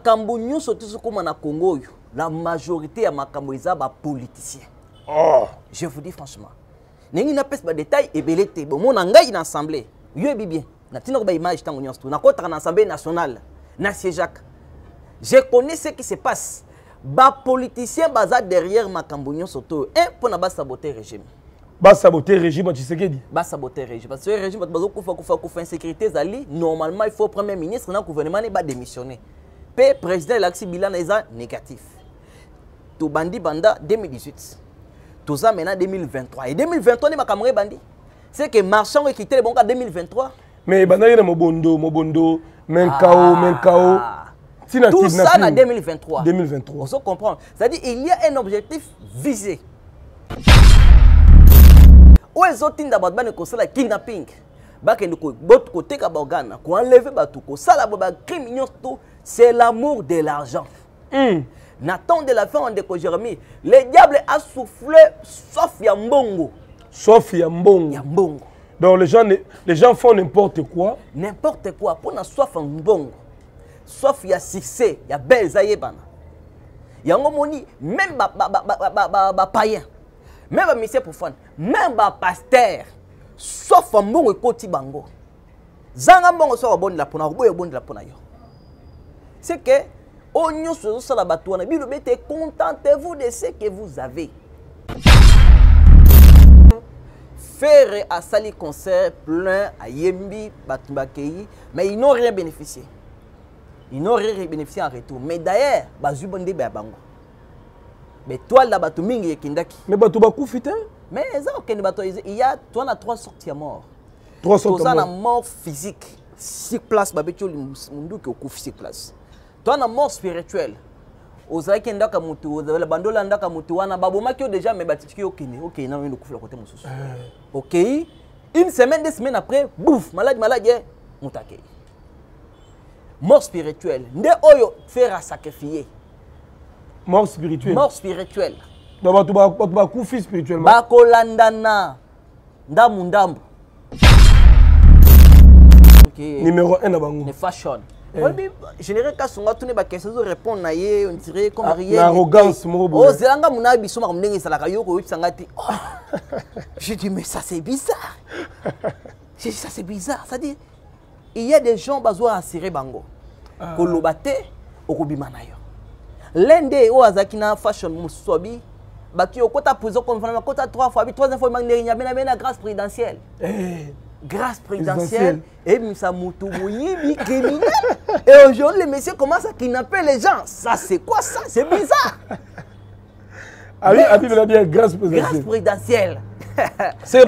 makambo nyonso tozokoma na Congo oyo la majorité ya makambo eza ba politiciens. Oh, je vous dis franchement. Nengi na pesa ba détail ebele te bon mon ngai na assemblée. Yo ebi bien. Na tina ko ba image tango nyonso to. Na kota na assemblée nationale na Jacques. Je connais ce qui se passe. Ba politiciens baza derrière makambo nyonso to. Un pour na ba saboter régime. Ba saboter régime tu sais que dit. Ba saboter régime parce que le régime bazo kufa insécurité zali normalement il faut premier ministre na gouvernement ne ba démissionner. Pe président l'axi bilan eza négatif. To bandi banda 2018. Tout ça maintenant 2023. Et 2023, les bandi. C'est que marchand qui quitté le bon cas 2023. Mais banani na mobondo, menkao. Tout ça en 2023. 2023. On se comprend. C'est-à-dire il y a un objectif visé. Où est-ce que tu as un kidnapping? C'est l'amour de l'argent. Nathan de la fin de Jérémie, le diable a soufflé sauf Yambongo. Sauf Yambongo. Donc les gens font n'importe quoi. N'importe quoi. Pour na sauf Yambongo. Sauf ya succès, ya belle zayebana. Yango moni même ba païen. Même ba monsieur pour fan, même ba pasteur. Sauf Yambongo ekoti bango. Zanga mbongo so bon la pona, boye bon la pona yo. C'est que contentez-vous de ce que vous avez. Faire à Sali concert plein à Yembi, Batumbakei, mais ils n'ont rien bénéficié. Ils n'ont rien bénéficié en retour. Mais d'ailleurs, Bazubonde Babango. Mais toi là, Batumingi et Kindaki. Mais Batubakou fite? Mais il y a 3 sorties à mort. 3 sorties à mort. Mort physique. 6 places, Babetio Mundu qui occupe 6 places. Toi, la mort spirituelle. Aux Aïkenda Kamutu, aux Bandola Ndakamutu, on a Babomakio déjà, mais Batiki, ok, non, il nous côté ok, une semaine, 2 semaines après, bouf, malade, moutake. Mort spirituelle. Nde oyo faire à sacrifier. Mort spirituelle. Mort spirituelle. Donc, tu vas couper spirituellement. Bakolandana. Ndamundambu. Numéro 1 à Bango. Les fashion. Général Kassunga tous les questions répondent na ye on dirait comme rien. L'arrogance oh zelanga muna biso ma ndenge salaka yoko sangati. Je dis mais ça c'est bizarre. Je dis ça c'est bizarre, ça dit il y a des gens besoin assurer bango. Kolobate okobima na yo. Lende o azakina fashion musobi baki okota prison comme fana kota 3 fois 3e fois mangenya na grâce présidentielle. Grâce présidentielle et Moussa Moutou Mouyibi criminel. Et aujourd'hui, les messieurs commencent à kidnapper les gens. Ça, c'est quoi ça? C'est bizarre. Grâce présidentielle. Grâce présidentielle. C'est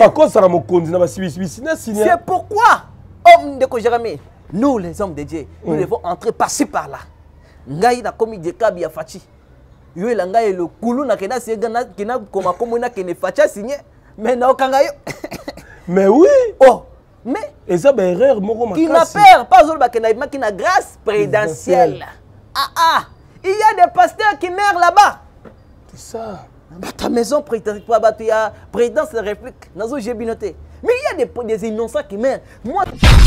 pourquoi, homme de Kojerame, nous, les hommes de Dieu, nous devons entrer par-ci par-là. Ngaï na commis de Kabi à Fachi. Yo la ngaï le koulou na kena segana kena koma komuna kene Facha signé. Mais na okangayo. Mais oui. Oh, mais et ça ben erreur qui n'a peur pas zolo bakena qui n'a grâce présidentielle. Ah, il y a des pasteurs qui meurent là-bas. C'est ça. Ta maison présidentielle présidence de la République, nazo j'ai binoté. Mais il y a des innocents qui meurent. Moi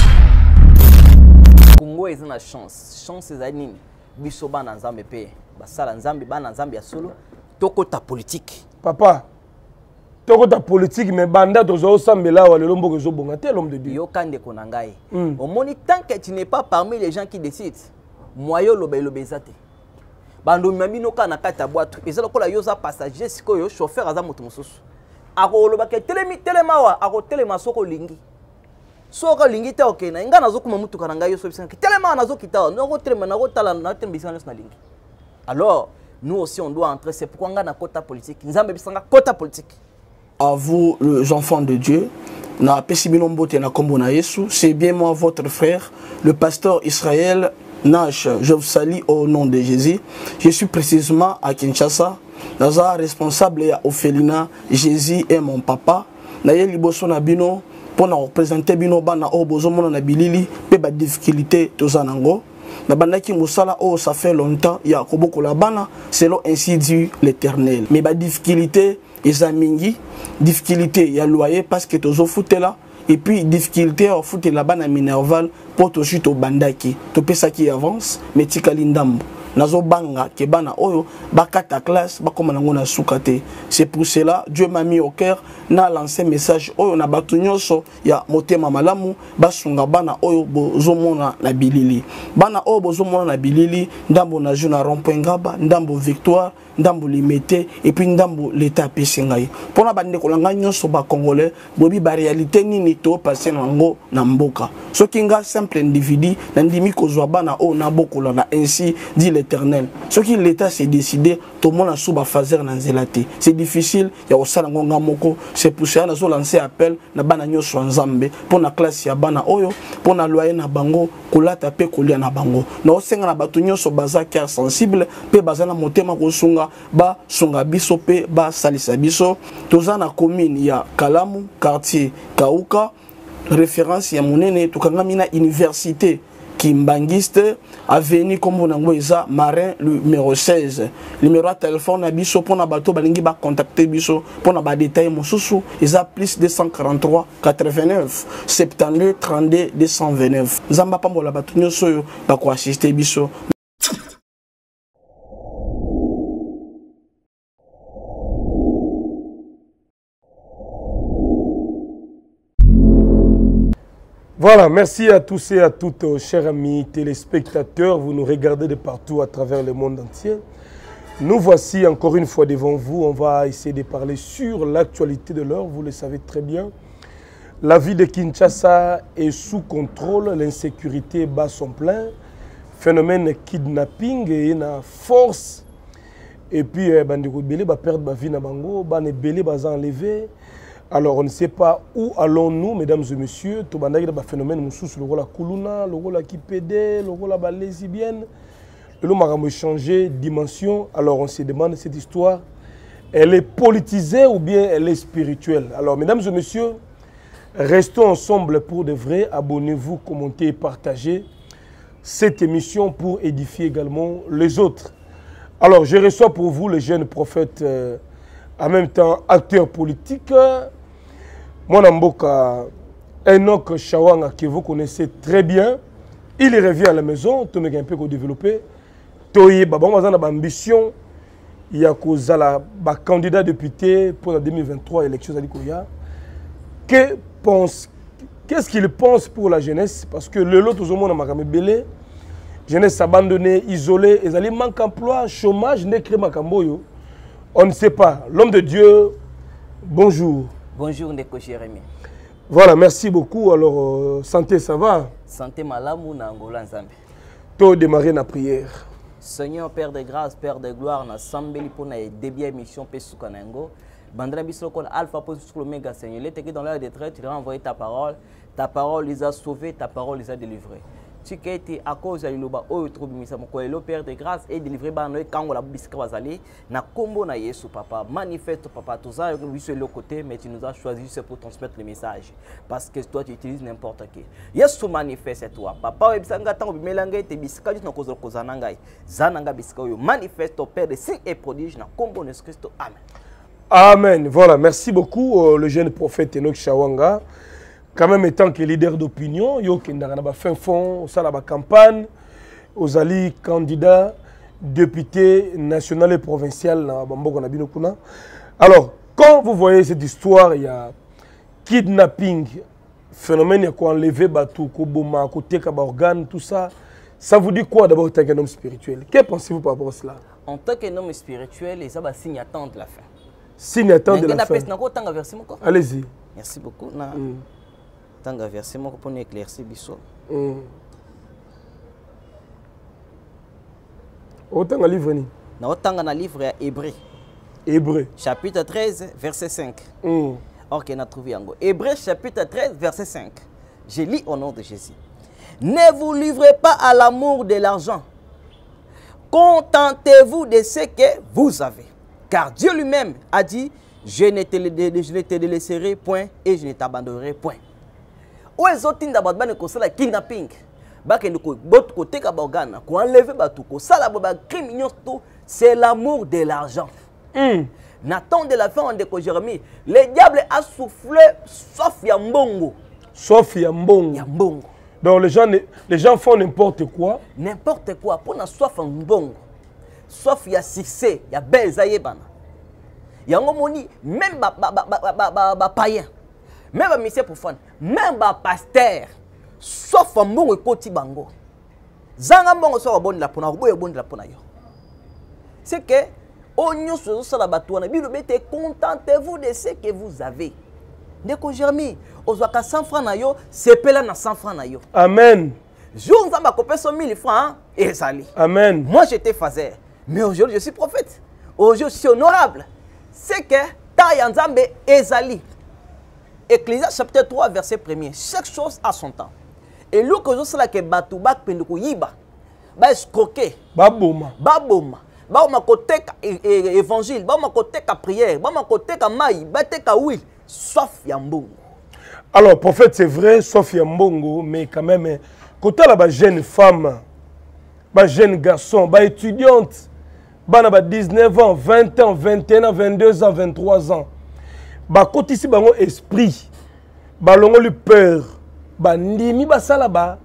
Congo est une chance. Chance c'est nini. Biso bana nzambe pe. Basala nzambe bana nzambe ya solo. Toko ta politique. Papa. Toko ta politique mais banda tozo sambela wa le lombo ko zo bongate l'homme de Dieu. Yo kande konangai. Au moni tant que tu n'es pas parmi les gens qui décident. Moyo lobezate. Bando mamino kana kata boîte. Ezalo kola yoza passager siko yo chauffeur aza moto mususu. Ako lobaka telema wa ako telema soko lingi. Soko lingi te okena nga nazo kuma mutu kana ngai yo so bisana. Telema nazo kita noko telema nako tala na tembisana na lingi. Alors nous aussi on doit entrer c'est pourquoi nga na kota politique. Nzambe bisanga kota politique. À vous, les enfants de Dieu, c'est bien moi, votre frère, le pasteur Israël Nash. Je vous salue au nom de Jésus. Je suis précisément à Kinshasa. Je suis responsable à Ophelina. Jésus est mon papa. Je suis bino pour représenter bino bana o bozomo na bilili pe ba difficulté tozanango. Na bandaki musala oh ça fait longtemps il y a koboko la bana selon ainsi dit l'Éternel. Mais ba difficulté Ezamingi, difficulté, il y a loyer parce que tu as foutu là. Et puis, difficulté, on fout là-bas dans Minerval pour te chuter au bandaki. Tu peux ça qui avance, mais tu as l'indam. nazo banga ke bana oyo bakata classe bakoma nango na sukate. C'est pour cela Dieu m'a mis au cœur na lancé message oyo na batu nyonso ya motema malamu basunga bana oyo bozomona na bilili. Bana oyo bozomona na bilili ndambo na juna rond-point Ngaba, ndambo Victoire, ndambo Limité et puis ndambo l'état pesingai. Pona bande kolanga nyonso ba congolais bobi ba réalité nini to passer nango na mboka. Soki nga simple individu na ndimi kozwa bana oyo na bokola na ainsi dit l'Éternel. Soki l'état s'est décidé to mona suba fazer na nzelati. C'est difficile ya osala ngonga moko. C'est pour ça na zo lancer appel na bana nyonso nzambe pona classe ya bana oyo pona loyer na bango kolata pe kolia na bango. Na osenga na batu nyonso baza cœur sensible pe baza na motema kosunga ba sunga biso pe ba salisa biso. Toza na commune ya Kalamu, quartier Kauka, référence ya monene tukangami na université Kimbangiste, avenue comme Eza, Marin, numéro 16. Numéro de téléphone, biso pour na bateau, balingi ba contacter biso pour na ba détail mosusu, Eza plus 243 89 72 32 229. Zamba pambola bateau nyoso ba ko assister biso. Voilà, merci à tous et à toutes, chers amis téléspectateurs. Vous nous regardez de partout à travers le monde entier. Nous voici encore une fois devant vous. On va essayer de parler sur l'actualité de l'heure. Vous le savez très bien. La vie de Kinshasa est sous contrôle. L'insécurité bat son plein. Phénomène kidnapping et une force. Et puis, Bandeko Belé va perdre ma vie na bango. Bane Belé va enlever. Alors, on ne sait pas où allons-nous, mesdames et messieurs. Tout le phénomène, le rôle Kuluna, le rôle Kipédé, le rôle lésibienne. Le rôle a changé de dimension. Alors, on se demande cette histoire, elle est politisée ou bien elle est spirituelle? Alors, mesdames et messieurs, restons ensemble pour de vrai. Abonnez-vous, commentez et partagez cette émission pour édifier également les autres. Alors, je reçois pour vous le jeune prophète, en même temps acteur politique. Mon amboka Enoch Shawanga, que vous connaissez très bien, il revient à la maison, tout le monde un peu développé. Toye Babon a une ambition, il y a un candidat député pour la 2023 élection. Qu'est-ce qu'il pense pour la jeunesse? Parce que le lot, tout le monde a marqué belé, jeunesse abandonnée, isolée, ils allaient manquer d'emploi, chômage, n'est créé Makamboyo. On ne sait pas. L'homme de Dieu, bonjour. Bonjour Ndeko Jérémy. Voilà, merci beaucoup. Alors, santé, ça va? Santé malamu na Angola Nzambe. Tout démarrer la prière. Seigneur, Père de grâce, Père de gloire, na sambeli pour na début émission Pesuka Nango. Bandra biso kol alpha pour l'oméga Seigneur. Il était dans l'heure de traite, tu as envoyé ta parole. Ta parole les a sauvés, ta parole les a délivrés. Tu as été à cause de l'Iloba, au le Père de grâce et délivré par nous quand on a biscuit bazali. Na combo na Yesu papa, manifeste papa, tout ça, sur le côté, mais tu nous as choisi juste pour transmettre le message. Parce que toi tu utilises n'importe qui. Yesu manifeste toi, papa, et sanga tango bimelange te biscuit juste na cause de cause nangai. Zananga biscuit manifeste au Père de signes et prodiges na combo de Christ. Amen. Amen. Voilà, merci beaucoup le jeune prophète Enoch Shawanga. Quand même étant que leader d'opinion, il y a fin fond, ça la campagne, aux alliés candidats, députés national et provincial. Alors, quand vous voyez cette histoire, il y a kidnapping, phénomène, il y a quoi enlever bateau, koboma, côté organe, tout ça. Ça vous dit quoi d'abord en tant qu'un homme spirituel? Que pensez-vous par rapport à cela? En tant qu'un homme spirituel, ça va signe attendre de la fin. Signe attendre de la fin. Allez-y. Merci beaucoup. Tant que verset pour nous éclaircir biso. Autant que livre ni. Na autant que livre Hébreu. Hébreu. Chapitre 13 verset 5. OK, on a trouvé en go. Hébreu chapitre 13 verset 5. Je lis au nom de Jésus. Ne vous livrez pas à l'amour de l'argent. Contentez-vous de ce que vous avez. Car Dieu lui-même a dit, je ne te délaisserai point et je ne t'abandonnerai point. Où est-ce que tu as fait kidnapping? C'est l'amour de l'argent. Nathan de la fin de Jérémie, le diable a soufflé sauf Yambongo. Sauf Yambongo. Donc les gens font n'importe quoi. N'importe quoi. Pour na soif en bongo. Soif ya succès, ya belle zayebana. Yango moni même ba païen. Même ba monsieur profane, même ba pasteur. Soif en bongo ekoti bango. Zanga mbongo so bonne la pona, boye bonne la pona yo. C'est que onyo so so la batouana, bi lobete contentez-vous de ce que vous avez. Ndeko Jeremy, ozwaka 100 francs na yo, sepela na 100 francs na yo. Amen. Jour nzamba kopé so 1000 francs et sali. Amen. Moi j'étais fazer, mais aujourd'hui je suis prophète. Aujourd'hui je suis honorable. C'est que ta ya nzambe ezali. Ecclésiaste chapitre 3 verset 1er. Chaque chose a son temps. Et là que je sais que batu bak pendeko yiba. Ba escroquer. Ba boma. Ba ma côté évangile, ba ma côté prière, ba ma côté maï, ba te ka huile, sauf yambongo. Alors prophète c'est vrai sauf yambongo mais quand même côté là ba jeune femme, ba jeune garçon, ba étudiante, ba na 19 ans, 20 ans, 21 ans, 22 ans, 23 ans. Ba côté ici bango esprit, ba longo le peur. Ba ndimi basala ba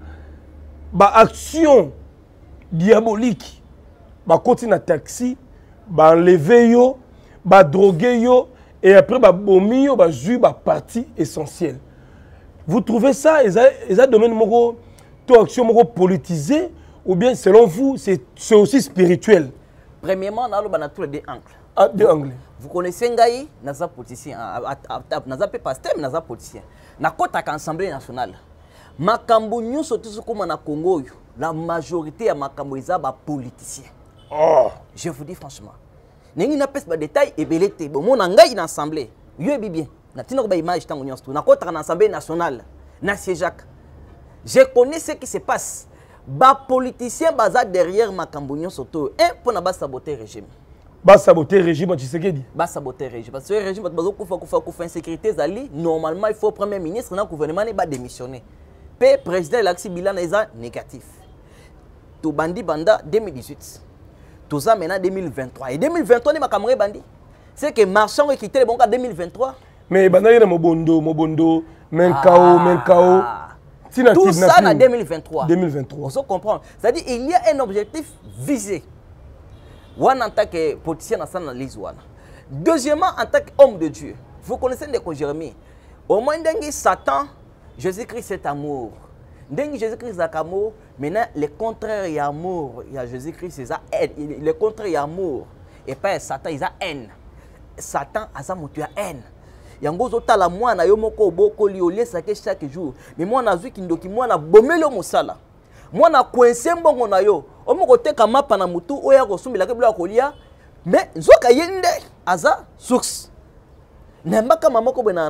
action diabolique ba koti na taxi ba enlever yo ba droguer yo et après ba bomi yo ba jus ba partie essentielle. Vous trouvez ça et domaine moko to action moko politisé ou bien selon vous c'est aussi spirituel? Premièrement na lo ba na tous les deux angles. Ah, deux angles. Vous connaissez ngai naza politicien naza pe pasteur naza politicien. Na kota ka Assemblée nationale. Makambo nyonso tous comme na Congo, la majorité ya makambo eza ba politicien. Oh, je vous dis franchement. Nengi na pesa ba détail ebelete. Bon mon ngai na assemblée. Yo ebi bien. Na tino ba image tango nyonso. Na kota na Assemblée nationale. Na Jacques. Je connais ce qui se passe. Ba politicien baza derrière makambo nyonso to. Pour na ba saboter régime. Ba saboter régime Tshisekedi. Ba saboter régime parce que le régime bazo kufa insécurité zali normalement il faut premier ministre na gouvernement ne ba démissionner. Pe président l'axi bilan est négatif. To bandi banda 2018. Tout ça maintenant 2023 et 2023 ni makamre bandi. C'est que marchand qui quitté le bon cas 2023. Mais banda yena mobondo menkao. Tout ça en 2023. 2023. On se comprend. C'est-à-dire il y a un objectif visé. One en tant que politicien dans l'analyse wana. Deuxièmement en tant qu'homme de Dieu. Vous connaissez Ndeko Jérémie. Au moins dengi Satan, Jésus-Christ c'est amour. Dengi Jésus-Christ c'est amour. Maintenant le contraire est amour. Il y a Jésus-Christ c'est haine. Le contraire est amour. Et pas Satan il a haine. Satan a ça motu a haine. Yango zota la mwana yo moko boko li olesa ke chaque jour. Mais moi na zwi kindoki mwana bomelo mosala. Mwana kwense mbongo na yo. Omoko teka mapa na mutu oya ko sumbila ke bla kolia. Mais nzoka yende aza source. Nembaka mamoko be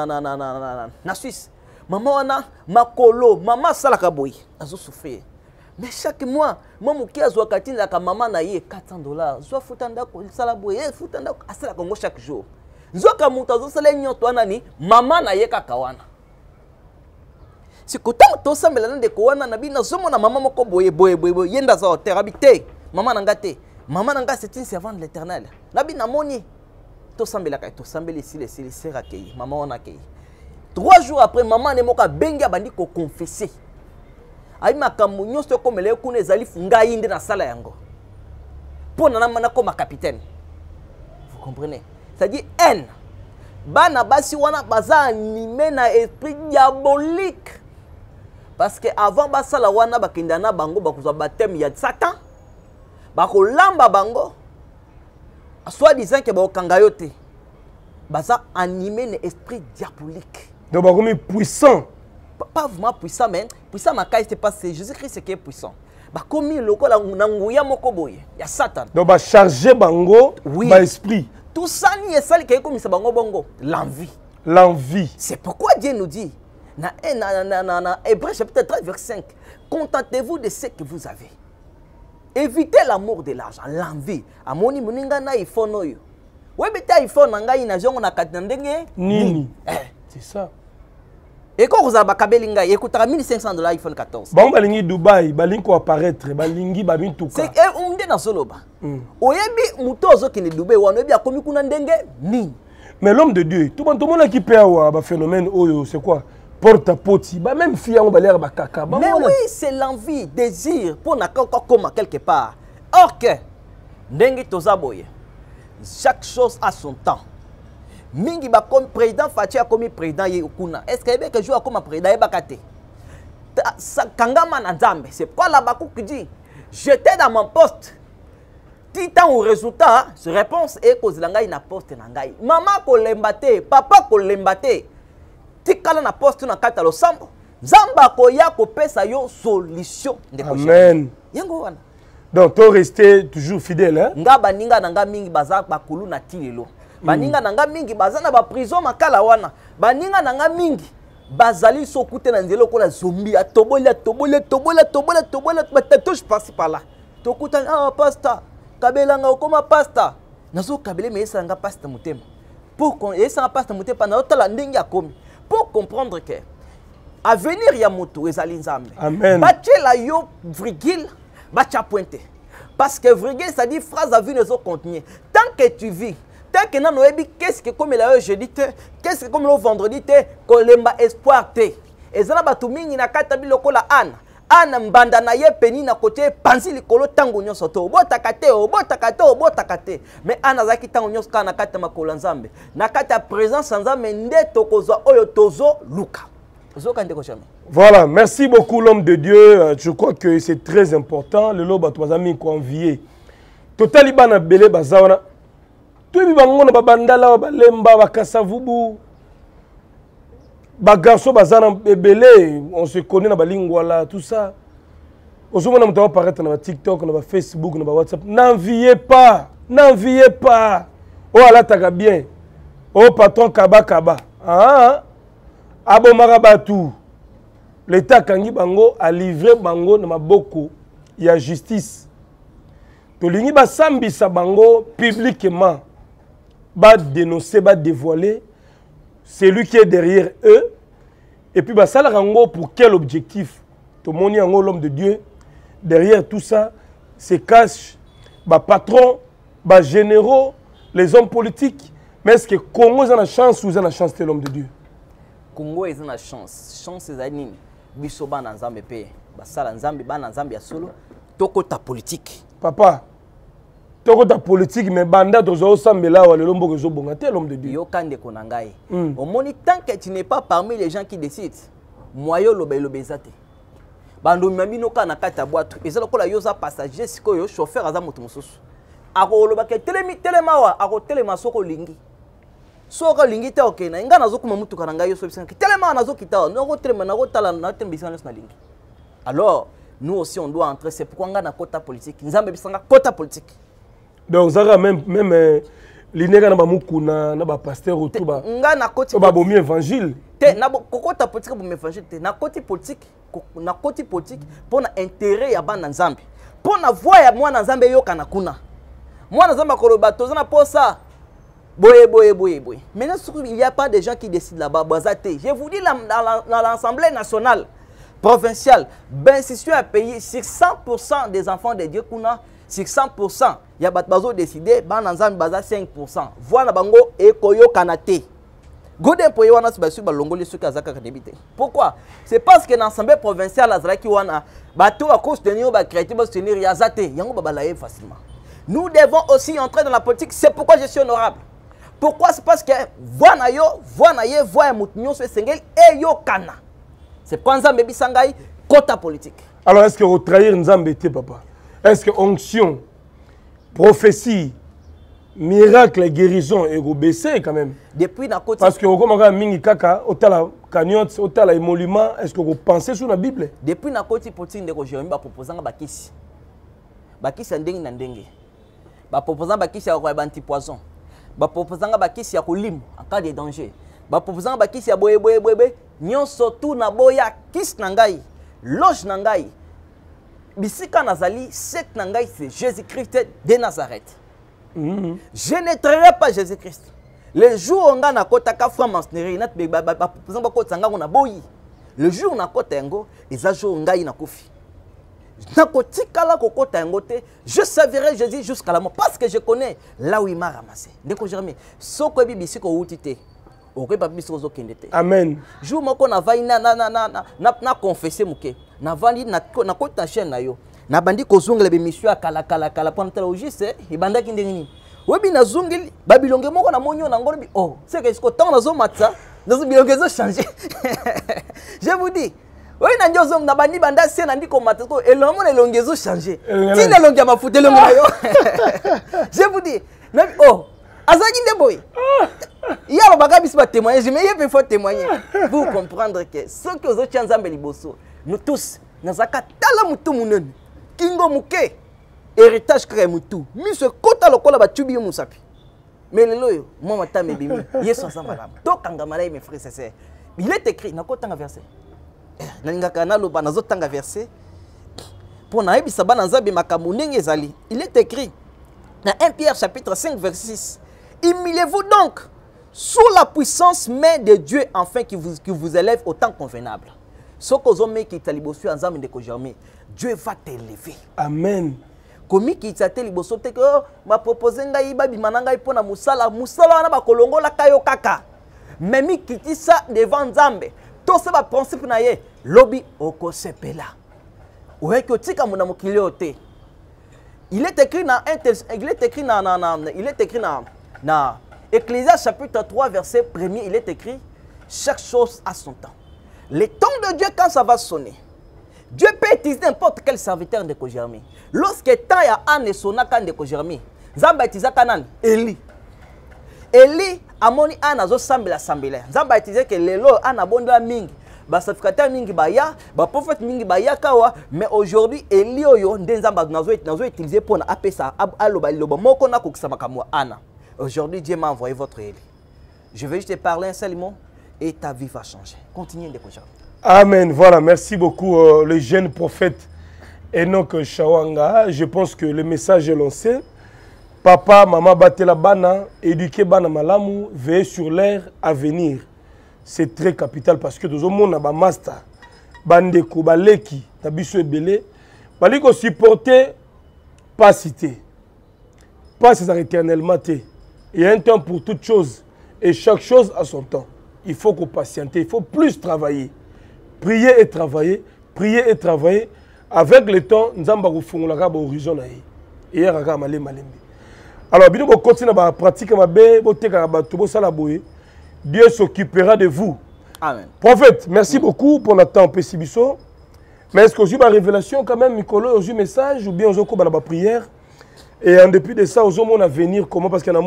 na Suisse. Maman wana makolo, maman salaka boy azo souffrir. Mais chaque mois, moi moki azwa katinda ka maman na ye $400. Zo futanda ko sala boy, futanda asala kongo chaque jour. Nzoka mutu azo sala nyoto wana ni maman na ye kaka wana. Si kota to sambela na ndeko wana na bina zomo na maman moko boye yenda za hotel habité. Maman nanga te. Maman nanga c'est une servante de l'Éternel. Na bina moni to sambela ka to sambela ici les sera kei. Maman on akei. 3 jours après, maman ne moka benga bandi ko confesser. Aïe makambo nyonso comme le kuna ezali funga yinde na sala yango. Pour nana mana comme capitaine. Vous comprenez? C'est-à-dire haine. Bana basi wana baza animé na esprit diabolique. Parce que avant basala wana bakindana bango bakuza baptême ya Satan. Bakolamba bango. Soit disant que bakanga yote. Baza animé na esprit diabolique. Donc, bah, puissant. Pas vraiment puissant, mais puissant, ma c'est pas Jésus-Christ qui est puissant. Bah, comme il y a Satan. Donc, bah, charger bango, oui. Bah, esprit. Tout ça, ni est ça qui est comme ça, bango bongo. L'envie. L'envie. C'est pourquoi Dieu nous dit, dans Hébreux chapitre 13, verset 5, contentez-vous de ce que vous avez. Évitez l'amour de l'argent, l'envie. Amoni muninga na iPhone oyo. Ouais, mais ta iPhone nanga ina jongo na katandenge. Nini. C'est ça. Et quand vous avez kabelinga, écoutera $1500 iPhone 14. Bon, balingi Dubaï, balingi ko apparaître, balingi babin tout cas. C'est on dit dans soloba. Oyebi mutozo qui ne Dubaï wana oyebi akomi kuna ndenge nini. Mais l'homme de Dieu, tout le monde qui peut avoir un phénomène oyo, c'est quoi? porte-à-porte, même fille, on va l'air bakaka. Mais oui, c'est l'envie, désir, pour n'a comme quelque part. Or que, Ndengi Tozaboye, chaque chose a son temps. Mingi ba comme président Fachi a comme président Yekuna. Est-ce qu'il y a que joue comme président Yebakate? Kangama Nzambe, c'est quoi la Bakou qui dit? J'étais dans mon poste. Titan au résultat, réponse est que Zilangai na poste nangai. Maman ko lembate, papa ko lembate. Tikala na poste na kata lo sambo. Zamba ko ya ko pesa yo solution. Amen. Yango wana. Donc, tu restes toujours fidèle, hein? Nga baninga nanga mingi baza bakulu na tilelo. Baninga nanga mingi baza na ba prison makala wana. Baninga nanga mingi bazali sokute na nzelo ko la zombie atobola touche par-ci par là. Tokuta ah pasta kabela nga okoma pasta. Nazo kabele me esa nga pasta mutema. Pour qu'on esa pasta mutema pendant otala ndenge akomi. Pour comprendre que avenir ya moto ezali nzambe. Amen. Bachela yo virgule bacha pointé. Parce que virgule ça dit phrase à vie ne sont contenues. Tant que tu vis, tant que non oyebi qu'est-ce que comme la jeudi te, qu'est-ce que comme le vendredi te, kolemba espoir te. Ezana batu mingi na kata biloko la ana. Ana mbanda na ye peni na côté panzi likolo tango nyonso to. Obotaka te. Mais ana zaki tango nyonso kana kata makolo nzambe. Na kata présence nzambe nde tokozwa oyo tozo luka. Voilà, merci beaucoup l'homme de Dieu. Je crois que c'est très important. Le loba trois amis conviés. Total ibana belé bazawana. Tout bi bango na babandala balemba bakasavubu. Bagarso bazana belé, on se connaît na balingwala tout ça. Aujourd'hui on va apparaître na TikTok, na Facebook, na WhatsApp. N'enviez pas. Oh Allah taga bien. Oh patron kaba. Ah. Abo Marabatu, l'État Kangi Bango a livré Bango na maboko ya justice. Tolingi ba sambisa Bango publiquement, ba dénoncer, ba dévoiler celui qui est derrière eux. Et puis ba salarango pour quel objectif? Tomoni Ango l'homme de Dieu, derrière tout ça, se cache ba patron, ba généraux, les hommes politiques. Mais est-ce que Congo a la chance ou ils ont la chance de l'homme de Dieu? Congo est une chance. Chance est nini. Biso bana nzambe pe. Basala nzambe bana nzambe ya solo. Toko ta politique. Papa. Toko ta politique mais banda tozo sambela wa le lombo kezo bongate l'homme de Dieu. Yo kande konangai. Au moni tant que tu n'es pas parmi les gens qui décident. Moyo lobezate. Bando mamino kana kata boîte. Ezalo kola yoza passager siko yo chauffeur aza moto mususu. Ako lobaka telema wa ako telema soko lingi. Soka lingi te okena inga nazokuma mutu kananga yo sobisa tellement nazokita noko telema nako tala na tembisa na lingi. Alors nous aussi on doit entrer, c'est pourquoi nga na kota politique nzambe bisanga kota politique. Donc zara même l'inega na ba mukuna na ba pasteur autour ba nga na koti ba bomi évangile te na kota politique bomi évangile te na koti politique pour na intérêt ya bana nzambe pour na voix ya mwana nzambe yo kana kuna mwana nzambe koloba tozana posa. Boye. Maintenant, il n'y a pas de gens qui décident là-bas. Je vous dis, dans l'Assemblée nationale, provinciale, ben, si tu as payé sur 100% des enfants de Dieu, sur 100%, il y a des décidé, ben, dans 5%. Voilà, bango, et koyo kanate. Pourquoi? C'est parce que dans l'Assemblée provinciale, facilement. Nous devons aussi entrer dans la politique. C'est pourquoi je suis honorable. Pourquoi? C'est parce que c'est pas Nzambe bisangai kota politique. Alors est-ce que vous trahir Nzambe te papa? Est-ce que onction, prophétie, miracle, guérison et baisser quand même? Depuis na koti. Parce que vous comme mingi kaka otala cagnotte, otala émolument, est-ce que vous pensez sur la Bible? Depuis na koti politique ndeko Jérémie ba proposanga bakisi. Bakisi ndenge na ndenge. Ba proposanga bakisi ya kwa anti-poison. Ba proposanga bakisi ya kolim en cas de danger. Ba proposanga bakisi ya boye nyonso tout na boya kis na ngai loge na ngai bisika nazali secte na ngai c'est Jésus-Christ de Nazareth. Je ne trahirai pas Jésus-Christ. Le jour où on a kota franc-maçonnerie na ba proposanga bakotanga na boyi. Le jour où on a kota yango ezajo ngai na kofi. Je servirai Jésus jusqu'à la mort parce que je connais là où il m'a ramassé. Dès que je remets, ce que Bibi Siko Outite, okoki pa biso ozokende te. Amen. Jour moko na vai na confesser muke. Na vandi na koti na chaîne na yo. Na bandi kozongela bemission ya kala pour n'talogiste ibandaki ndenge nini. Webi na zongeli babilonge moko na monyo na ngoro bi oh c'est que ce temps na zo matsa na bilonge zo changer. Je vous dis oui, na bandi banda se na ndiko matako elongo na longezo changer. Ti na longe ma foute longo yo. Je vous dis oh azaki nde boy. Il y a baba bis ba témoigner, mais il faut témoigner. Vous comprendre que ceux qui ont Nzambe liboso, nous tous nazaka tala mutu munene. Kingo muke héritage créé mutu. Mi se kota lokola ba tubi musapi. Mais lelo yo, moi mata me bimi. Yesu ensemble là. To kangamala mes frères et sœurs. Il est écrit na kota verset. Nalingaka na loba nazo tanga verset pour na yebisa bana nzambe makambo ndenge ezali. Il est écrit dans 1 Pierre chapitre 5 verset 6. Humiliez-vous donc sous la puissance main de Dieu afin qu'il vous élève au temps convenable. Ce que vous avez qui talibosu ensemble de kojermer, Dieu va t'élever. Amen. Komi ki tsate liboso te ko ma proposer ngai ba bimana ngai pona musala wana ba kolongola kayo kaka. Memi kiti ça devant Nzambe. Tout ça va principe na ye lobi okosepela. Oye ko tika muna mokili ote. Il est écrit dans Ecclésiaste chapitre 3 verset 1er, il est écrit chaque chose a son temps. Le temps de Dieu quand ça va sonner. Dieu peut utiliser n'importe quel serviteur de Kojermi. Lorsque temps ya ane sona kan de Kojermi, Nzamba utiliser kanan Eli. Eli amoni ana zo sambela sambela. Nzamba utiliser que lelo ana bonda mingi. Ba sacrificateur mingi baya, ba prophète mingi baya kawa, mais aujourd'hui Eli oyo ndenzamba nazo utiliser pour na apesa aloba loba moko na kokisa makamwa ana. Aujourd'hui Dieu m'a envoyé votre Eli. Je vais juste te parler un seul mot et ta vie va changer. Continuez de Kojermi. Amen. Voilà, merci beaucoup le jeune prophète Enoch Shawanga. Je pense que le message est lancé. Papa, maman, batela bana, éduquer bana malamu, veiller sur l'air à venir. C'est très capital parce que dans le monde, on a un master. Bandeko, baleki, tabiso ebele. Baliko supporter, pas citer. Pas c'est éternellement. Il y a un temps pour toute chose. Et chaque chose a son temps. Il faut qu'on patiente. Il faut plus travailler. Prier et travailler. Prier et travailler. Avec le temps, nous allons faire un horizon. Et alors, bien qu'on continue à pratiquer Dieu s'occupera de vous. Amen. Prophète, merci beaucoup pour notre temps Pessibiso. Mais est-ce que j'ai une révélation quand même, Nicolas, j'ai un message ou bien j'ai une prière? Et en dépit de ça, j'ai un avenir comment? Parce qu'il y a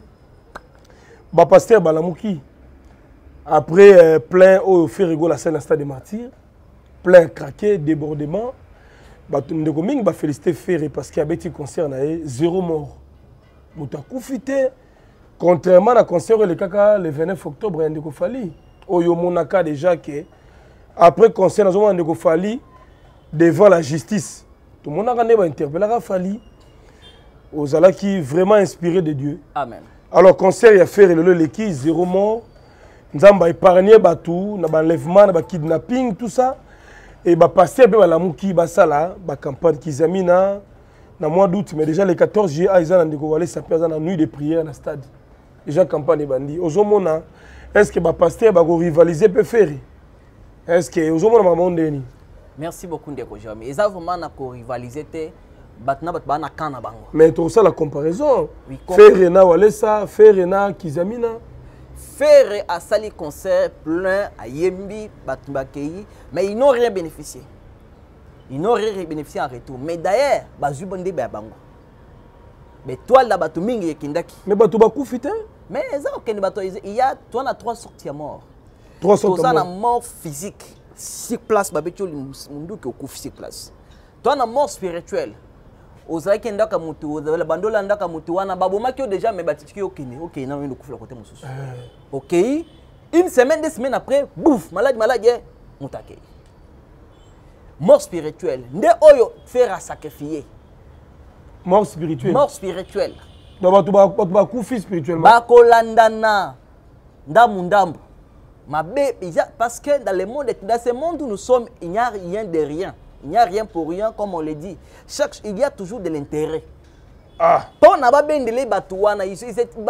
un pasteur Balamouki. Après, plein au Ferrigo, la scène à Stade des Martyrs, plein craqué, débordement. Je vais féliciter Ferré parce qu'il y a un concert, 0 mort. Je suis contrairement à concert le 29 octobre, il y a fallu. Monaka déjà que après concert, il y a fallu devant la justice. Tout le monde a interpellé Fali. Aux Allah qui vraiment inspiré de Dieu. Amen. Alors concert, il y a Ferré l'équipe, 0 mort. Nous avons épargné tout, nous avons enlèvement, nous avons kidnapping, tout ça. Et bah passer bien la mouki basala, bah campagne kizamina, na mois d'août, mais déjà le 14 juillet, ils ont découvert ça peut la nuit de prière dans le stade. Déjà campagne bandi. Ozomona, est-ce que bah passer bah rivaliser peut faire? Est-ce que ozomona maman ndeni? Merci beaucoup Ndeko Jeremy. Et ça vraiment na ko rivaliser te batna bat bana kana bango. Mais tout ça la comparaison. Oui, faire na walesa, faire na kizamina. Faire à Sali concert plein à Yembi, Batmbakei, mais ils n'ont rien bénéficié. Ils n'ont rien bénéficié en retour. Mais d'ailleurs, Bazubonde Babango. Mais toi là, Batumingi et Kindaki. Mais Batubakou fit. Mais il y a 3 sorties à mort. 3 sorties à mort. Toi, mort physique. 6 places, Babetio Mundu qui occupe 6 places. Toi, la mort spirituelle. Ozaki ndaka mutu la bandola ndaka mutu wana baboma kio déjà mais batiki okene OK na wendo kufula côté mususu OK une semaine 2 semaines après bouf malade mutake mort spirituelle nde oyo faire à sacrifier mort spirituelle donc ba kufi spirituellement ba kolandana ndamundambu mabe parce que dans ce monde où nous sommes il n'y a rien de rien. Il n'y a rien pour rien, comme on le dit. Il y a toujours de l'intérêt. Pour na babendele batouana, il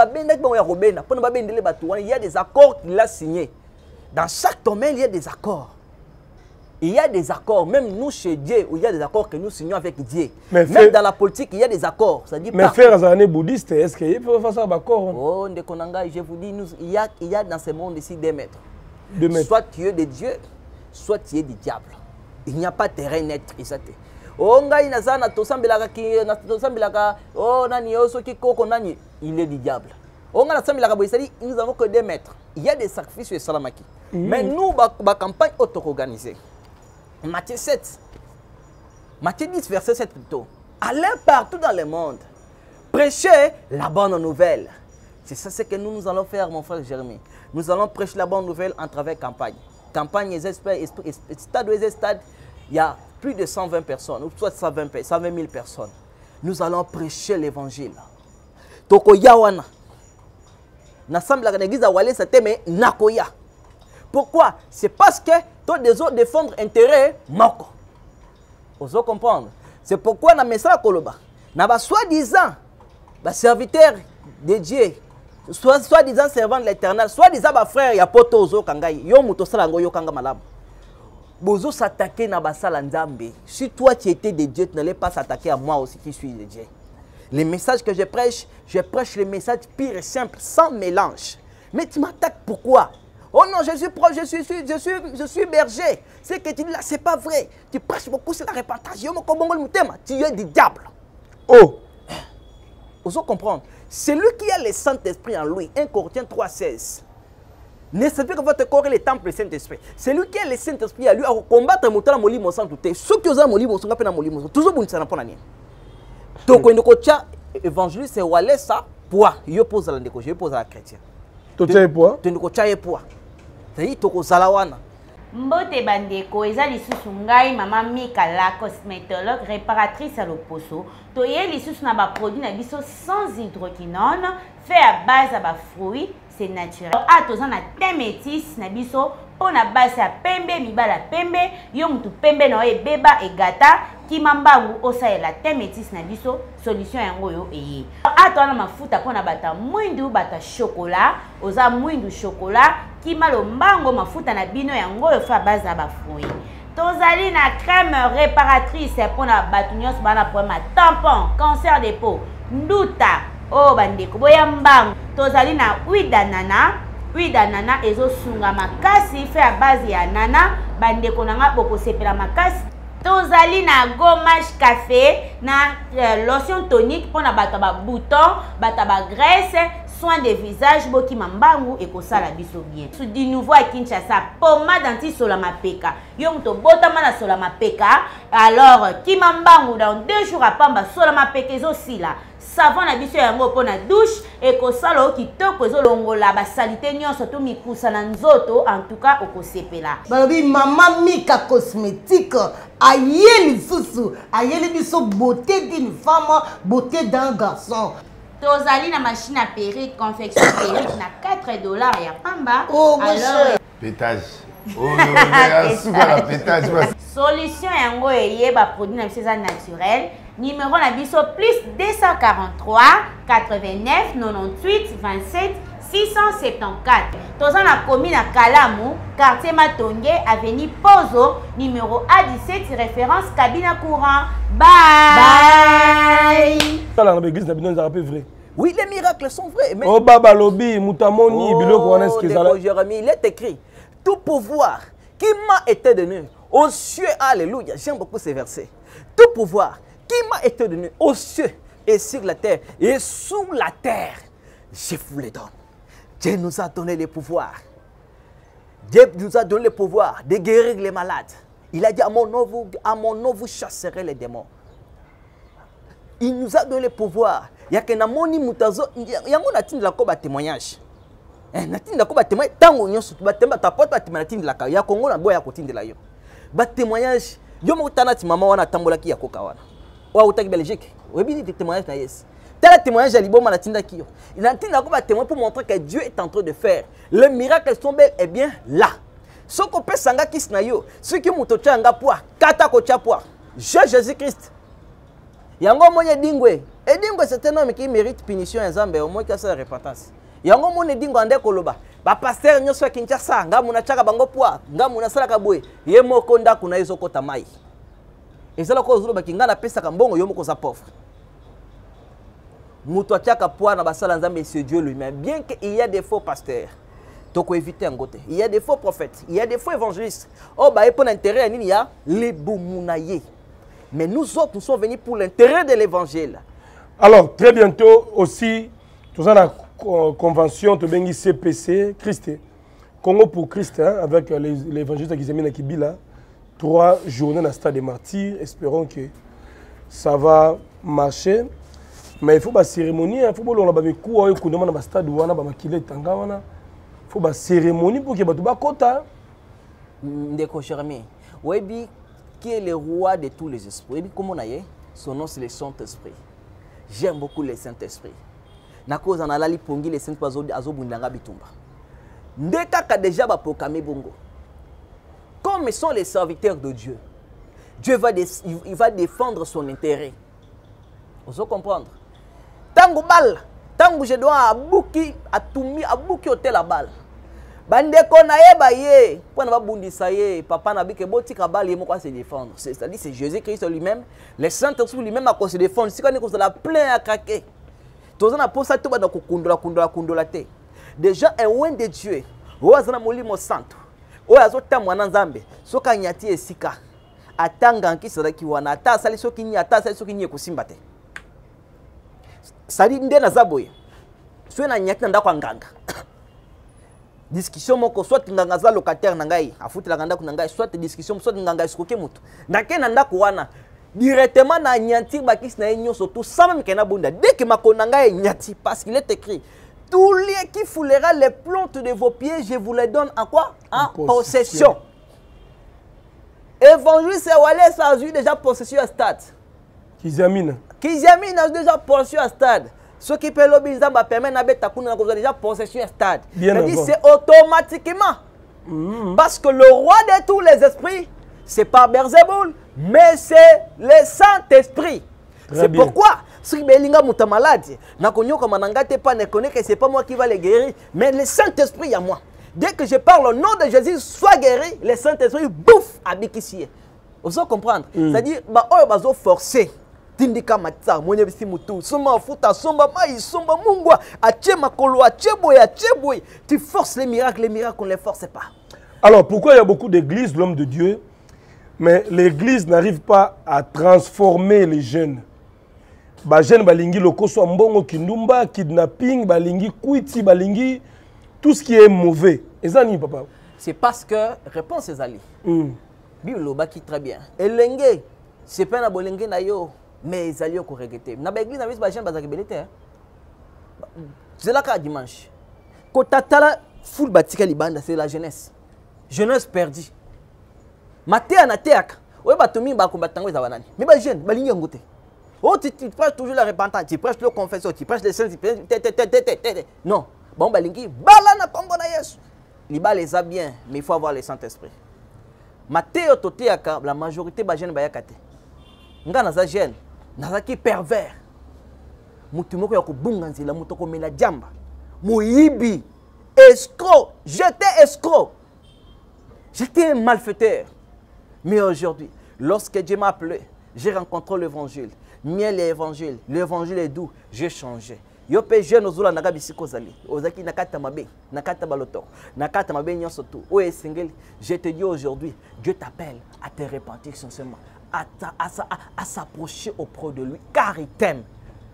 y a des accords qu'il a signés. Dans chaque domaine, il y a des accords. Il y a des accords, même nous chez Dieu, il y a des accords que nous signons avec Dieu. Même dans la politique, il y a des accords. Mais faire des années bouddhistes, est-ce qu'il peut faire ça d'accord? Oh, je vous dis, il y a dans ce monde ici 2 mètres. 2 mètres. Soit tu es de Dieu, soit tu es du diable. Il n'y a pas terrain net. Oh, il est du diable. Nous avons que 2 mètres. Il y a des sacrifices sur Salamaki. Mais nous, la campagne auto-organisée. Matthieu 7. Matthieu 10, verset 7 plutôt. Allez partout dans le monde. Prêchez la bonne nouvelle. C'est ça ce que nous allons faire, mon frère Jérémie. Nous allons prêcher la bonne nouvelle en travers campagne. Campagne, stade, il y a plus de 120 personnes, ou soit 120 000 personnes. Nous allons prêcher l'évangile. Toko yawana. N'assemble l'église à Walé, c'était mais nakoya. Pourquoi? C'est parce que toi des autres défendre intérêt moko. Vous allez comprendre. C'est pourquoi dans message koloba, na soi-disant serviteur de Dieu, soi-disant servant de l'Éternel, soi-disant frère ya poto ozo kangai, yo muto sala ngo yo kanga malamu. Bozo s'attaquer na basala nzambe. Si toi tu étais de Dieu, tu n'allais pas s'attaquer à moi aussi qui suis de Dieu. Les messages que je prêche les messages purs et simples, sans mélange. Mais tu m'attaques pourquoi? Oh non, je suis proche, je suis berger. Ce que tu dis là, c'est pas vrai. Tu prêches beaucoup sur la répartition. Tu es du diable. Oh! Vous allez comprendre. Celui qui a le Saint-Esprit en lui, 1 Corinthiens 3,16. Ne savez que votre corps est le temple du Saint-Esprit. Celui qui a le Saint-Esprit à lui, à combattre le molimo sans douter. Ceux qui ont molimo sont pas molimo. Toujours bon, ça n'a pas d'année. Donc, quand on évangéliste, c'est Walé ça, poids. Je pose à la déco, je pose à la chrétien. Tu as poids? Tu as poids. C'est-à-dire que tu as salawana. Mbote bandeko eza lisusu ngai mama Mika la cosmétologue réparatrice à l'Oposo. Toye lisusu na ba produit na biso sans hydroquinone fait à base à ba fruits, c'est naturel. Ah toza na thé métis na biso pour na base à pembe mibala pembe yo mutu pembe na e beba e gata kimambangu osaela thé métis na biso solution yango yo eye. Ah toza na mafuta pour na bata mwindu bata chocolat, oza mwindu chocolat kimalo mbango mafuta na bino yango yo fa base à ba fruits. Tozali na crème réparatrice pour na batu nyos bana problème tampon, cancer des peaux, nduta, oh bandeko boya mbango. Tozali na huile d'ananas ezo sunga makasi fait à base ya nana bandeko nanga boko sepela makasi. Tozali na gommage café na lotion tonique pour na bata ba bouton, bata ba graisse, soin de visage boki mambangu et kosala biso bien. Sous du nouveau à Kinshasa, pommade anti solama peka. Yo mto botama na solama peka. Alors kimambangu dans 2 jours à pamba solama peka zo sila. Savon na biso yango pona douche et kosala o kitoko zo longola ba salite nyonso to mikusa na nzoto en tout cas okosepela. Balobi mama Mika cosmétique ayeli susu, ayeli biso beauté d'une femme, beauté d'un garçon. Tozali na machine à perruque, confection perruque na $4 ya pamba. Oh, alors pétage. Oh, la pétage. Solution yango eyeba produit na biso naturel. Numéro na biso plus 243 89 98 27 674. Toza na commune à Kalamu, quartier Matonge, avenue Pozo, numéro A17, référence cabine courant. Bye. Oui, les miracles sont vrais. Mais oh, Baba Lobi, Moutamoni, Biloko, Jérémie, il est écrit. Tout pouvoir qui m'a été donné aux cieux, alléluia. J'aime beaucoup ces versets. Tout pouvoir qui m'a été donné aux cieux et sur la terre et sous la terre, je vous les donne. Dieu nous a donné le pouvoir. Dieu nous a donné le pouvoir de guérir les malades. Il a dit à mon nom, vous chasserez les démons. Il nous a donné le pouvoir. Il y a qu'un amoni mutazo. Il y a un atteint de la coba témoignage. Un atteint de la coba témoignage. Tant qu'on y a surtout battement, ta porte battement atteint de la coba. Il y a Congo la boya côté de la yo. Bat témoignage. Yo mo tanati maman wana tambola ki ya kokawana. Wa utaki Belgique. Oui bien des témoignages na yes. Tel témoignage à Libo Malatinda Kio. Il a la coba témoin pour montrer que Dieu est en train de faire. Les miracles sont bel et bien là. Ce qu'on peut sanga kisnayo. Ce qui mutocha nga poa. Kata kocha poa. Jésus-Christ. Yango moni Dingwe. Et Dingwe c'est un homme qui mérite punition en Zambie au moins qu'il a sa repentance. Yango moni Dingwe ande koloba. Ba pasteur nyoso ya Kinshasa ngamu na chaka bango poa, ngamu na sala kabwe. Ye moko ndako na yezo kota mai. Ezala ko zulu bakinga na pesa kambongo yo moko za pauvre. Muto chaka poa na basala Nzambe c'est Dieu lui-même. Bien qu'il y a des faux pasteurs. Donc éviter un côté. Il y a des faux prophètes, il y a des faux évangélistes. Oh bah et pour l'intérêt il y a les boumounaye. Mais nous autres nous sommes venus pour l'intérêt de l'évangile. Alors très bientôt aussi tout ça la convention de Bengi CPC Christ Congo pour Christ hein, avec l'évangéliste qui s'est Kibila 3 journées dans le stade des martyrs. Espérons que ça va marcher. Mais il faut la cérémonie, il faut que l'on ait dans le stade où on a il faut une cérémonie pour que les gens soient Ndeko Cherami, Webi qui est le roi de tous les esprits. Webi comment on a son nom c'est le Saint-Esprit. J'aime beaucoup le Saint-Esprit. Na cause en alali pongi le Saint-Esprit azobundanga bitumba. Ndeka ka déjà ba pokame bongo. Comme sont les serviteurs de Dieu. Dieu il va défendre son intérêt. Vous allez comprendre. Tango bal, tango je dois abuki atumi abuki hotel la balle. Bandeko na yeba ye, pour na bundisa ye, papa na bike boti ka balle mo kwa se défendre. C'est-à-dire c'est Jésus-Christ lui-même, le Saint-Esprit lui-même a se défendre. Si quand on la plein à craquer. Tous na posa to ba na kundola te. Déjà un oint de Dieu. Oazana molimo santo. Oazo mwana Nzambe. Soka nyati esika. Atanga nkisala kiwana ata sali soki ni ata sali soki ni ekusimba te. Sali nde na zaboye. Soki na nyati ndako nganga. Discussion moko soit nganga za locataire na ngai afutela ndako na ngai soit discussion soit nganga esikoke mutu. Ndake na ndako wana directement na nyati bakis na nyoso tout sans même kena bunda. Dès que makona ngai nyati parce qu'il est écrit tous les qui foulera les plantes de vos pieds, je vous les donne en quoi? En possession. Évangéliste Walès a eu déjà possession à stade. Kizamine a déjà possession à stade. Ce qui peut l'obéir permet de déjà possession à stade. C'est automatiquement. Parce que le roi de tous les esprits, c'est pas Beelzéboul, mais c'est le Saint-Esprit. C'est pourquoi, si Belinga mouta malade, ne connaît que c'est pas moi qui va les guérir, mais le Saint-Esprit à moi. Dès que je parle au nom de Jésus, sois guéri, le Saint-Esprit bouffe à Bikissier. Vous allez comprendre? C'est-à-dire, ils vont forcer. Tindika matza, mwenye bisi mutu, soma futa, soma mai, soma mungwa, ache makolo, ache boy. Tu forces les miracles on ne les force pas. Alors, pourquoi il y a beaucoup d'églises, l'homme de Dieu, mais l'église n'arrive pas à transformer les jeunes? Ba jeune balingi lokoso mbongo kindumba, kidnapping, balingi kuiti, balingi tout ce qui est mauvais. Ezani papa. C'est parce que réponse ezali. Bible baki très bien. Elenge, c'est pas na bolenge na yo, mais ezali ko regretter. Na ba église na ba jeune bazaki belete. C'est là ka dimanche. Ko tatala full batika libanda, c'est la jeunesse. Jeunesse perdue. Maté na teaka. Oye batomi ba kombatango ezawanani. Mais ba jeune balingi ngote. Oh, tu prêches toujours la repentance, tu prêches le confession, tu prêches les saints, non. Bon, balingi, balana Congo na Yesu. Liba les a bien, mais il faut avoir le Saint-Esprit. Matteo toteaka, la majorité ba jeune bayakate. Nga naza jeune, naza ki pervers. Mutu moko ya kubunga nzila, mutu ko mela jamba. Muibi, escroc, j'étais escroc. J'étais un malfaiteur. Mais aujourd'hui, lorsque Dieu m'a appelé, j'ai rencontré l'évangile. Miel et l'évangile. L'évangile est doux. J'ai changé. Yo pe jeune ozula naga bisiko zali. Ozaki nakata mabe, nakata baloto, nakata mabe nyonso tout. O esengeli, je te dis aujourd'hui, Dieu t'appelle à te repentir sincèrement, à s'approcher auprès de lui car il t'aime.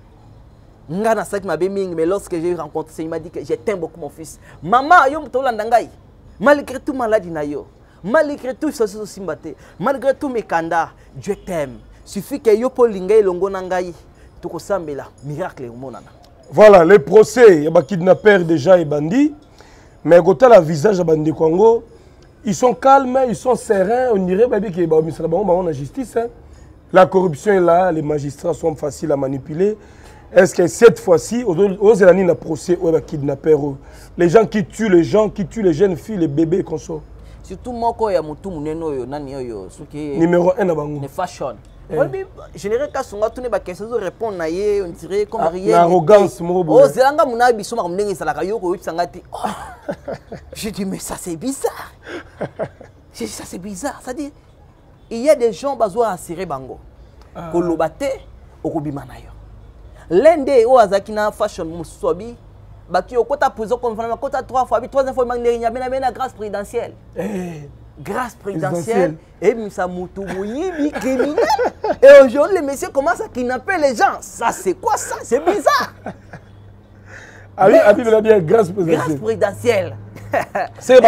Ngana saki mabe mingi, mais lorsque j'ai rencontré, il m'a dit que je t'aime beaucoup mon fils. Maman, yo mtolanda ngai. Malgré tout maladie na yo. Malgré tout, malgré tout mes kanda, Dieu t'aime. Suffit que yo polingay longo nangai, tu kosambela miracle monana. Voilà, les procès, il y a des kidnappeurs déjà et bandits, mais quand on a le visage de bandits Congo, ils sont calmes, ils sont sereins, on dirait qu'il y a la justice. La corruption est là, les magistrats sont faciles à manipuler. Est-ce que cette fois-ci, aux Zélani, le procès, aux kidnappeurs, les gens qui tuent les gens, qui tuent les jeunes filles, les bébés, comme ça? Surtout moi, quand il y a numéro 1 à Bango. Les fashion. Général Kasonga tourne ba question répondre na ye on dirait comme rien. L'arrogance Oh zelanga muna biso ma mndenge salaka yoko wipsanga ti. Je dis mais ça c'est bizarre. Je dis ça c'est bizarre, ça dit il y a des gens besoin assurer bango. Kolobate okobima na yo. Lende o azakina fashion musobi baki okota prison comme vraiment kota 3 fois, 3e fois mangenya bena grâce présidentielle. Grâce présidentielle et Moussa Moutou Mouyibi criminel. Et aujourd'hui, le monsieur commence à kidnapper les gens. Ça, c'est quoi ça? C'est bizarre. Ah oui, Abib bien grâce présidentielle. Grâce présidentielle. C'est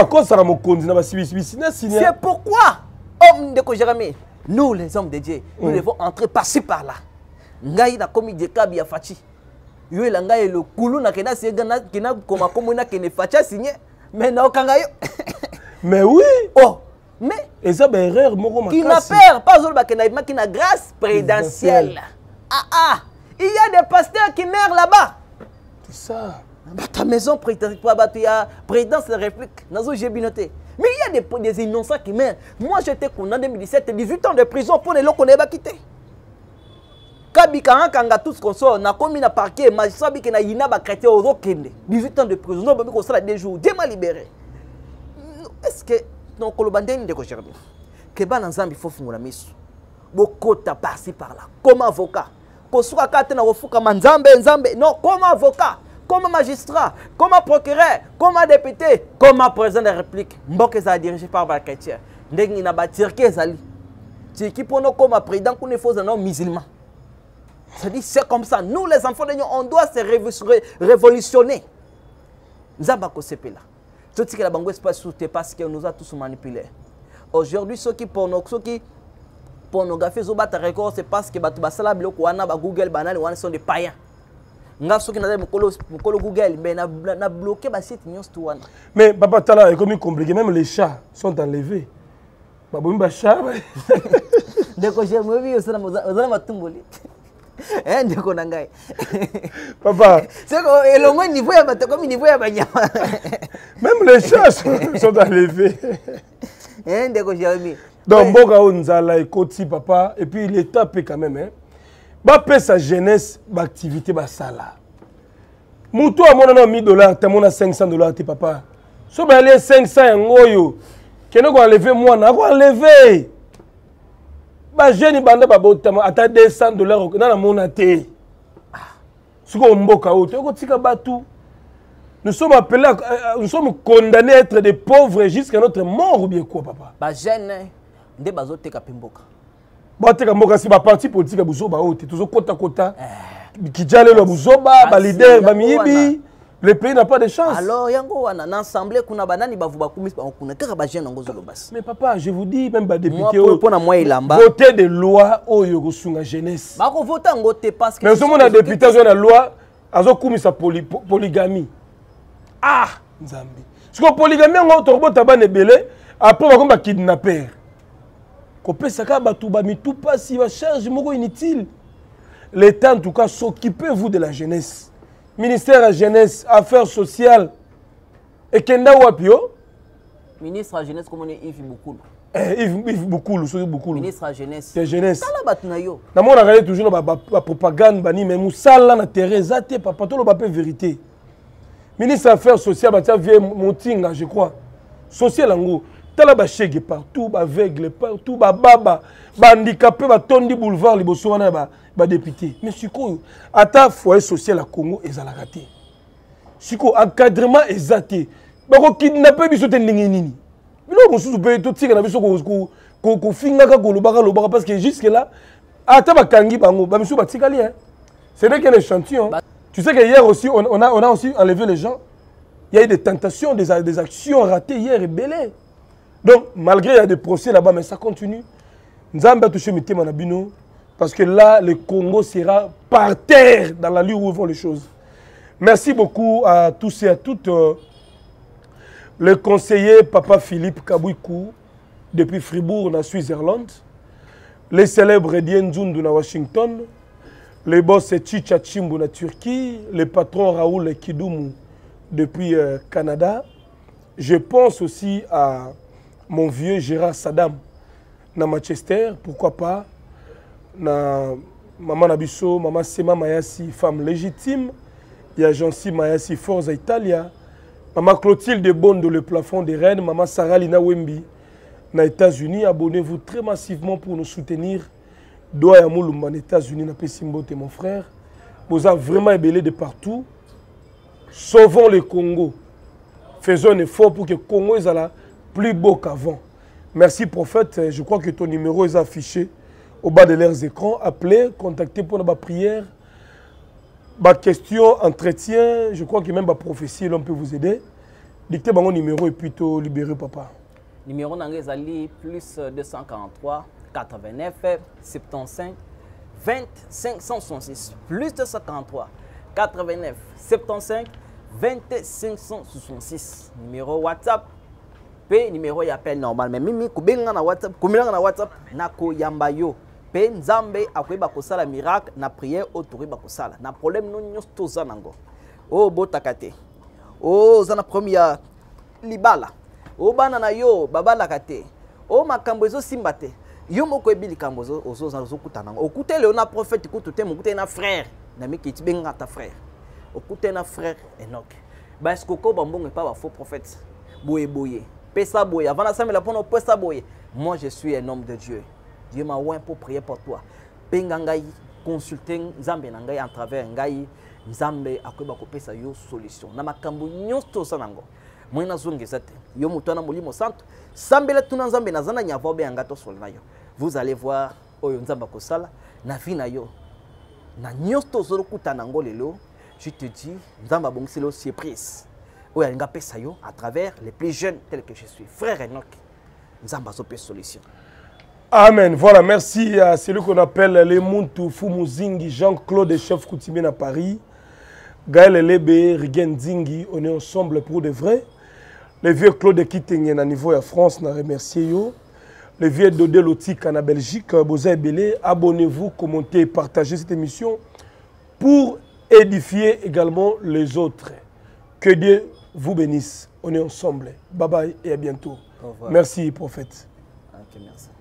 pourquoi, homme de Kojerame, nous les hommes de Dieu, nous devons entrer par-ci par-là. Ngaï na commis de Kabi à Fachi. Yo la ngaï le koulou na kena segana kena koma komona kene Facha signé. Mais na okangayo. Mais oui. Oh, mais et ça ben erreur qui n'a peur pas zolo bakena qui n'a grâce présidentielle. Il y a des pasteurs qui meurent là-bas. C'est ça. Ta maison présidentielle présidence de la République nazo j'ai binoté. Mais il y a des innocents qui meurent. Moi j'étais condamné en 2017 18 ans de prison pour les locaux pas quitté. Kabika kanga tous consort na komi na parquet magistrat bi na yina ba chrétien au Rokende 18 ans de prison non ba ko sala 2 jours dès libéré. Est-ce que non kolobandeni de kocherbi que ba nzambi faut fungola miso bokota par-ci par-là comme avocat ko suka kate na ofuka manzambe nzambe non comme avocat comme magistrat comme procureur comme député comme président de la République mboka za dirigé par ba chrétien ndengi na ba tirke ezali tiki pono comme président qu'on faut un homme musulman. Ça dit c'est comme ça nous les enfants de Dieu on doit se révolutionner nzamba ko sepela. Tout ce que la banque espace parce qu'on nous a tous manipulés. Aujourd'hui, ceux qui pornographie ont battu record, c'est parce que Basala bloqué Google banane sont des païens. Nga ceux qui n'ont pas Google, mais n'a bloqué ba site news to one. Mais papa Tala est comme compliqué, même les chats sont enlevés. Babumba chat. Dès que j'ai vu au sana matumboli. Hein, ndeko nangai. Papa. C'est que le moins niveau ya bato comme niveau ya banyama. Même les chats sont enlevés. Hein, ndeko Jérémy. Donc boga onzala ekoti papa et puis l'état peut quand même hein. Ba paie sa jeunesse ba activité ba sala. Mutu a mona $1000, ta mona $500 te papa. So ba aller 500 ngoyo. Keno ko enlever moi na ko enlever. Ba jeune banda ba botama ata $200 na mona te. Suko mboka oto ko tika batu. Nous sommes appelés nous sommes condamnés à être des pauvres jusqu'à notre mort ou bien quoi papa. Ba jeune nde bazote ka pimboka. Ba teka mboka si ba parti politique buzoba ote tuzo kota kota. Kijale lo buzoba ba leader ba miyibi. Le pays n'a pas de chance. Alors, yango wana na assemblée kuna banani bavuba kumisi kuna kaka ba jeune ngo zolo basi. Mais papa, je vous dis même ba député voter des lois oyo ko sunga jeunesse. Ba ko voter ngote parce que mais somo na député zo na loi azo kumisa polygamie. Ah, Nzambi. Parce que polygamie ngo torobota ba nebele après ba komba kidnapper. Ko pesa ka ba tuba mitu pasi ba charge moko inutile. L'État en tout cas s'occupez-vous de la jeunesse. Ministère de la Jeunesse, Affaires sociales. Et Kenda Wapio? Ministre de la Jeunesse, comme on est Yves Boukoulou. Yves Boukoulou, c'est Boukoulou. Ministre de la Jeunesse. C'est jeunesse. Dans mon regard, toujours la propagande, mais Moussala, na Teresa, papa, tout le pape vérité. Ministre des Affaires sociales, bah, vient Montinga, je crois. Social, en gros. Tala ba chèque partout, ba aveugle partout, ba baba, ba handicapé, ba tondi boulevard, les bossoana, ba député. Mais siko, ata foyer social à Congo, ils ont la raté. Siko, encadrement exacté. Ba ko kidnapper biso te ndenge nini. Bilo mosusu pe to tika na biso ko finga ka ko lobaka parce que jusque là, ata ba kangi bango, ba biso ba tikali hein. C'est n'est qu'un échantillon. Tu sais que hier aussi, on a aussi enlevé les gens. Il y a eu des tentations, des actions ratées hier et belées. Donc, malgré il y a des procès là-bas, mais ça continue. Nous avons touché mes thèmes en abino. Parce que là, le Congo sera par terre dans la lieu où vont les choses. Merci beaucoup à tous et à toutes. Le conseiller Papa Philippe Kabouikou, depuis Fribourg, en Suisse-Irlande. Les célèbres Dien Zundu, à Washington. Le boss Chicha Chimbu, en Turquie. Le patron Raoul Kidoumou, depuis Canada. Je pense aussi à mon vieux Gérard Saddam, dans Manchester, pourquoi pas. na maman Nabiso, maman Sema Mayasi, femme légitime. Il y a Jancy Mayasi, Forza Italia. Maman Clotilde Bondo, le plafond des reines. Maman Sarah Lina Wembi, aux États-Unis. Abonnez-vous très massivement pour nous soutenir. Doa Yamoulumba, aux États-Unis, na Pessimbote, mon frère. Vous avez vraiment ébellé de partout. Sauvons le Congo. Faisons un effort pour que le Congo soit plus beau qu'avant. Merci, prophète. Je crois que ton numéro est affiché au bas de leurs écrans. Appelez, contactez pour la prière, ma question, entretien. Je crois que même ma prophétie, l'on peut vous aider. Dictez mon numéro et puis te libérer, papa. Numéro d'Angezali, plus 243 89 75 20 566. Plus 243 89 75 20 566. Numéro WhatsApp. Pe numéro y'appel normal. Mais mimi kubenga na WhatsApp, kumilanga na WhatsApp, nako yambayo. Pe nzambe akweba kosala miracle na prière autori bakosala. Na problème no nyos toza nango. Oh botakate. Oh zana première libala. Oh bana na yo babala kate. Oh makambo ezo simbate. Yo moko ebili kambo ozo za zokuta nango. Okute le na prophète kutute mokute na frère. Na miki tibenga ta frère. Okute na frère Enoch. Ba est-ce que bambongo pas ba faux prophète. Boye boye. Pesa boye. Avant la semaine la pono pesa boye. Moi je suis un homme de Dieu. Dieu m'a oint pour prier pour toi. Pengangai consulter Nzambe nangai à travers ngai Nzambe akweba kopesa yo solution. Na makambo nyonso sanango. Moi na zongezate. Yo mutana molimo santo. Sambela tuna Nzambe na zana nyavo be ngato solna yo. Vous allez voir oyo Nzamba kosala na vie na yo. Na nyonso zoro kutana ngo lelo. Je te dis Nzamba bongselo surprise. Oyo nga pesa yo à travers les plus jeunes tels que je suis. Frère Enoch. Nzamba zo pe solution. Amen. Voilà, merci à celui qu'on appelle les Muntu Fumuzingi, Jean-Claude, chef coutumier à Paris. Gaël Lebe, Rigen Zingi, on est ensemble pour de vrai. Le vieux Claude Kittengen à niveau de France, n'a remercié yo. Le vieux Dodé Lotique en Belgique, Boza Ebele, abonnez-vous, commentez et partagez cette émission pour édifier également les autres. Que Dieu vous bénisse. On est ensemble. Bye bye et à bientôt. Merci, prophète. Ok, merci.